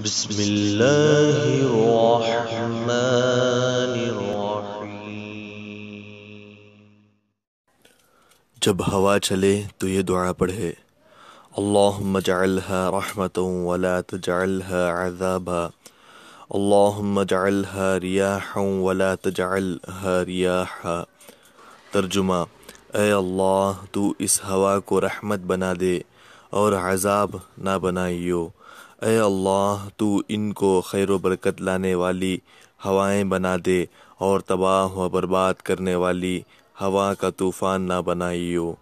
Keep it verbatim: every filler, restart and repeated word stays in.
बिस्मिल्लाहिर्रहमानिर्रहीम। जब हवा चले तो ये दुआ पढ़े, अल्लाहुम्मा जअलहा रहमतन वला तजअलहा अज़ाबा, अल्लाहुम्मा जअलहा रियाहन वला तजअलहा रियाहा। तर्जुमा: ए अल्लाह, तू इस हवा को रहमत बना दे और अज़ाब ना बनाइयो। ए अल्लाह, तू इनको खैर व बरकत लाने वाली हवाएं बना दे और तबाह व बर्बाद करने वाली हवा का तूफ़ान ना बनाइयो।